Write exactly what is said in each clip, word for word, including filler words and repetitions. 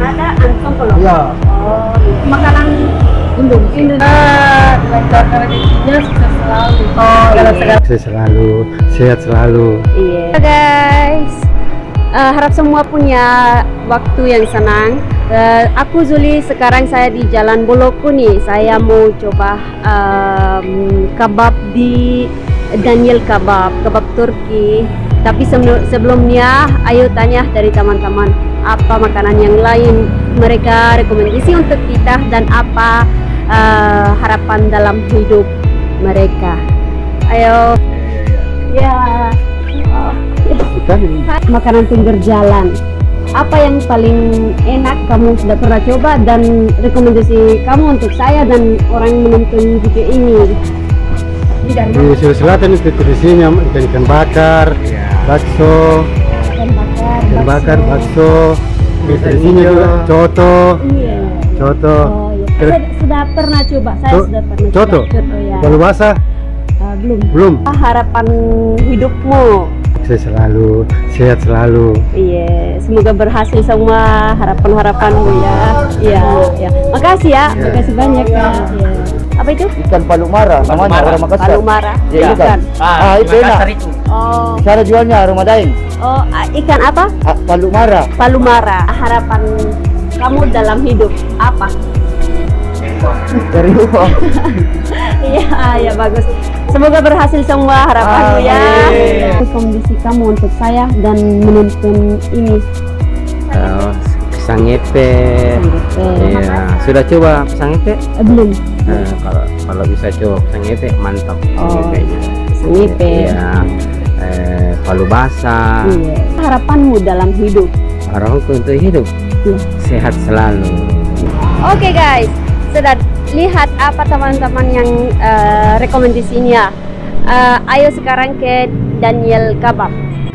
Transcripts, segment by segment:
ada antongkolok. Iya. Oh, iya. Makanan Indonesia. Indonesia. Lancar rezekinya sukses selalu. Oh, Segala iya. segala sukses selalu, sehat selalu. Iya. Guys, uh, harap semua punya waktu yang senang. Uh, aku Zuli, sekarang saya di Jalan Boloku nih. Saya mau coba um, kebab di Daniel Kebab, kebab Turki. Tapi sebelumnya, ayo tanya dari teman-teman apa makanan yang lain mereka rekomendasi untuk kita dan apa uh, harapan dalam hidup mereka. Ayo. Ya. Oh. Makanan pinggir jalan. Apa yang paling enak kamu sudah pernah coba dan rekomendasi kamu untuk saya dan orang menonton video ini? Di Sulawesi Selatan itu tradisinya ikan ikan bakar, ya. bakso, ikan bakar, ikan bakar, bakso, tradisinya juga coto, iya. coto. Oh, iya. Sudah, sudah pernah coba, saya Co sudah pernah coto. coba. Coto, ya. Kalau basah? Uh, belum. Belum. Harapan hidupmu? Saya selalu sehat selalu. Iya, semoga berhasil semua harapan-harapanmu ya. Iya, iya. Makasih ya, ya. Makasih banyak ya. Ya. Apa itu? Ikan palumara, namanya orang Makassar. Palumara. Ya, ikan. Ah, ah itu enak. Itu. Oh. Cara jualnya rumah daeng. Oh, ikan apa? Ah, palumara. Palumara. Harapan kamu dalam hidup apa? Dari uang. Iya, ya bagus. Semoga berhasil semua harapanmu ya. Kondisi kamu untuk saya dan menonton ini. Uh, pisang ngepe. Ya, sudah coba pisang ngepe? Eh, belum. Uh, kalau kalau bisa coba pisang ngepe mantap. Oh, pisang ngepe. Ya, eh, palu basah. Iya. Harapanmu dalam hidup? Harapanku untuk hidup ya. Sehat selalu. Oke okay, guys, sudah lihat apa teman-teman yang uh, rekomendasinya. Uh, ayo sekarang ke Daniel Kebab.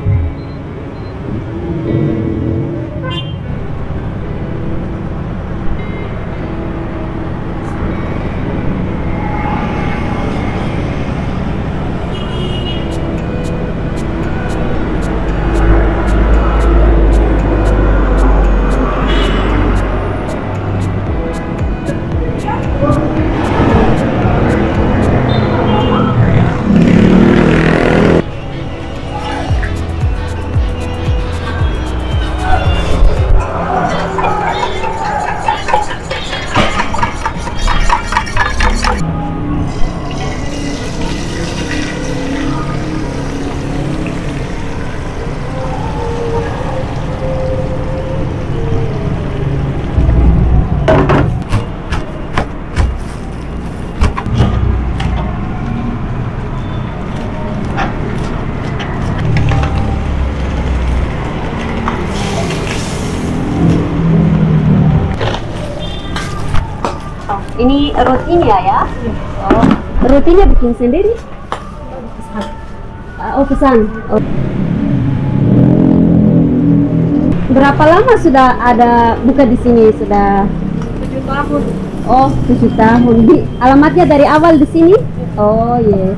Ini rotinya ya? Oh, rotinya bikin sendiri? Oh, pesan. Oh. Berapa lama sudah ada buka di sini? Sudah tujuh tahun. Oh, tujuh tahun. Di, alamatnya dari awal di sini? Oh, iya. Yeah.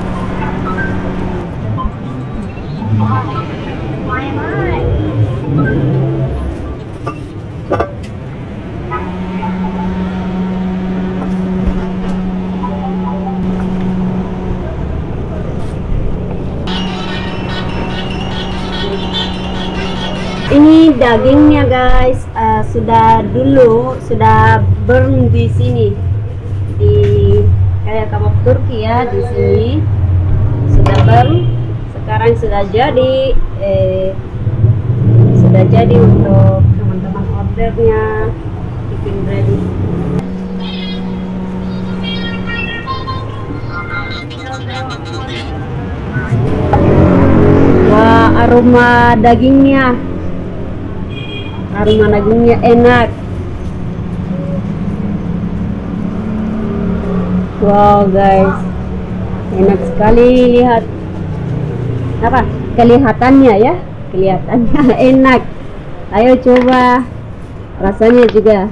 Ini dagingnya guys, uh, sudah dulu sudah burn di sini, di kayak kebab Turki ya, di sini sudah burn. Sekarang sudah jadi, eh, sudah jadi untuk teman-teman ordernya, bikin ready. Wah, aroma dagingnya. Aroma dagingnya enak. Wow guys, enak sekali lihat apa kelihatannya ya, kelihatannya enak. Ayo coba, rasanya juga.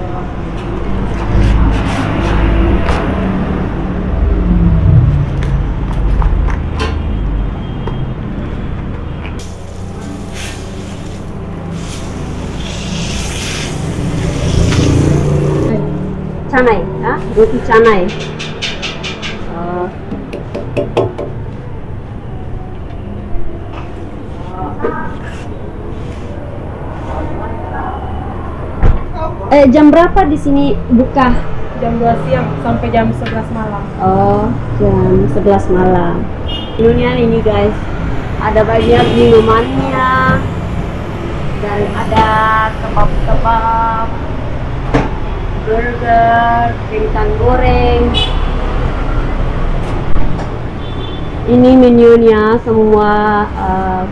Canai, ya, roti canai. Uh, eh, jam berapa di sini buka? Jam dua siang sampai jam sebelas malam. Oh, jam sebelas malam. Menunya ini guys, ada banyak minumannya dan ada kebab-kebab, burger, kentang goreng. Ini menunya semua uh,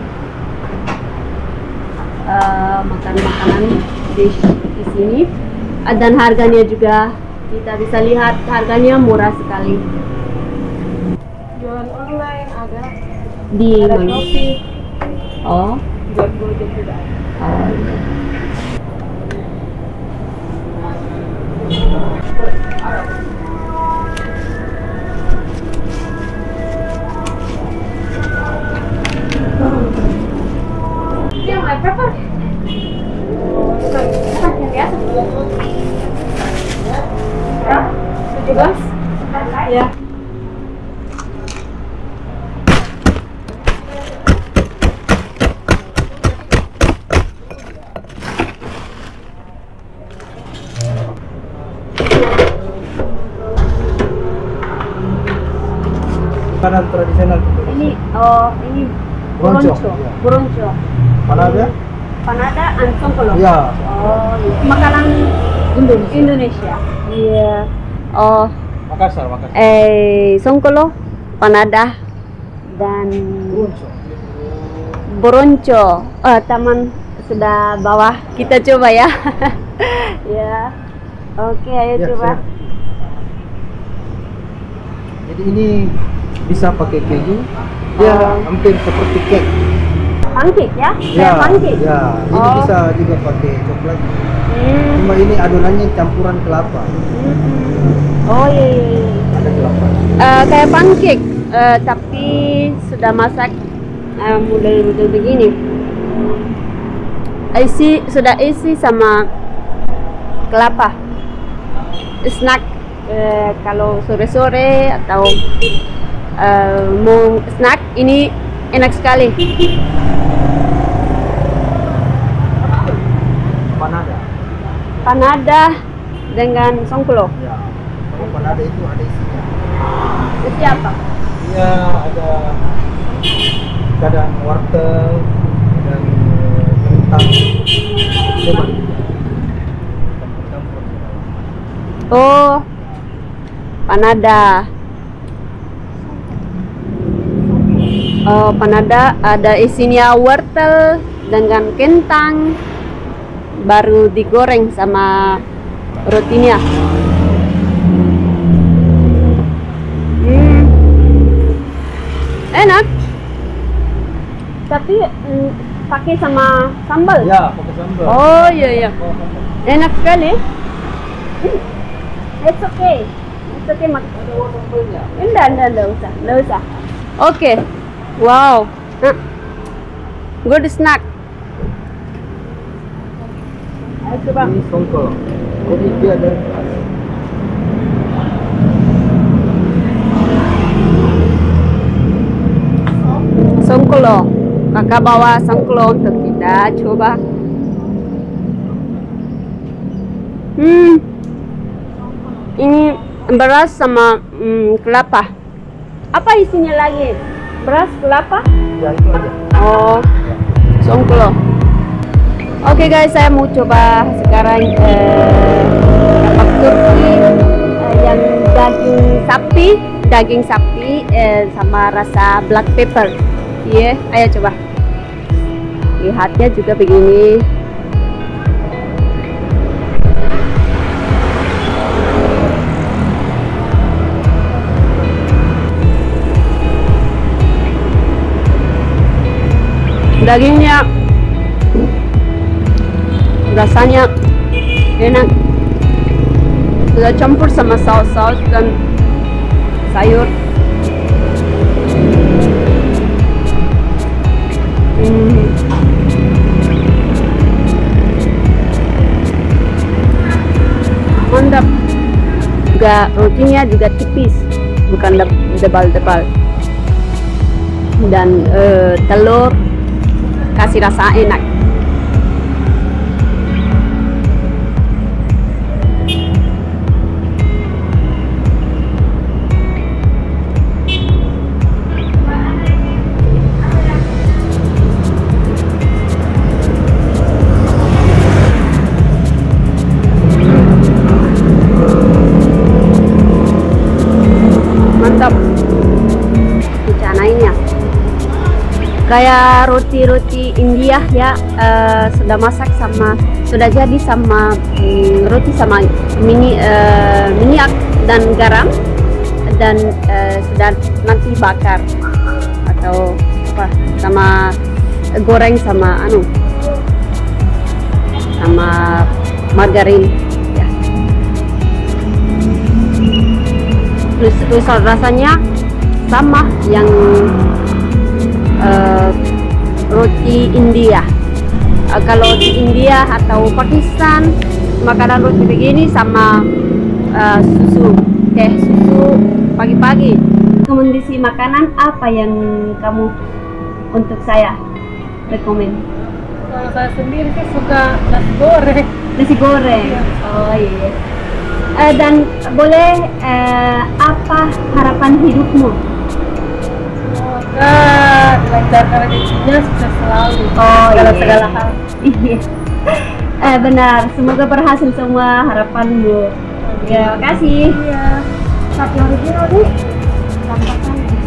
uh, makan-makanan dish di sini, dan harganya juga kita bisa lihat harganya murah sekali. Jualan online ada. Di Ada mana? Shopee, Oh, buat Gojek juga. oh iya. Yang my pepper. Bukan yang biasa. Ya, tujuh belas. Ya. Makanan tradisional gitu. Ini oh ini Bronco. bronco. Ya. Bronco. Mana ada? Panada and songkolo. Ya. Oh, iya. Makanan Indonesia. Indonesia. Iya. Oh, Makassar, Makassar. eh songkolo, panada dan Bronco. bronco. Eh, taman sudah bawah. Kita coba ya. Ya. Oke, ayo Ya, coba. siap. Jadi ini bisa pakai keju. Dia Oh. hampir seperti cake. Pancake ya? Ya, Kayak pancake. ya. Ini Oh. bisa juga pakai coklat. Hmm. Cuma ini adonannya campuran kelapa. Hmm. Oh iya, iya, iya. Ada kelapa. Eh, kayak pancake, eh, tapi sudah masak eh, model-model begini. Isi sudah isi sama kelapa. Snack eh, kalau sore-sore atau eh, mau snack ini enak sekali. Panada. Panada dengan songkolo. Ya. Kalau panada itu ada isinya. Itu apa? Dia ada kadang wortel dan eh, kentang. Lemak. Campur-campur. Oh, panada. Oh, panada ada isinya wortel dengan kentang, baru digoreng sama rotinya. Hmm. Enak. Tapi mm, pakai sama sambal. Ya, pakai sambal. Oh iya iya. Enak sekali. Hmm. It's okay. It's okay mak. Enggak, enggak, enggak usah, enggak usah. Oke. Wow. Nah. Good snack. Ayo coba. Ini songkol. Jadi dia ada Songkolo. Kakak bawa songkolo untuk kita coba. Hmm. Ini beras sama hmm, kelapa. Apa isinya lagi? Beras, kelapa? ya itu aja. Oh, songkolo. Oke guys, saya mau coba sekarang eh, kebab Turki eh, yang daging sapi, daging sapi eh, sama rasa black pepper. Iya, ayo coba. Lihatnya juga begini. Dagingnya rasanya enak. sudah campur sama saus-saus dan sayur. Hmm. Mantap. Juga rotinya juga tipis, bukan tebal-tebal. Dan uh, telur kasih rasa enak. Mantap. Dicanainnya kayak roti-roti India ya, uh, sudah masak sama sudah jadi sama um, roti sama mini uh, minyak dan garam dan uh, sudah nanti bakar atau apa sama goreng sama anu sama margarin ya. Terus, terus rasanya sama yang Uh, roti India. Uh, kalau di India atau Pakistan makanan roti begini sama uh, susu, teh susu pagi-pagi. Rekomendasi makanan apa yang kamu untuk saya rekomend? Kalau saya sendiri sih suka nasi goreng. Nasi goreng. Iya. Oh iya. Uh, dan boleh uh, apa harapan hidupmu? Semoga dilancarkan rezekinya, sukses selalu Oh, dalam iya. segala hal. Iya. Eh, benar, semoga berhasil semua harapanmu. Terima kasih. Iya. Tapi original nih. Tambahkan.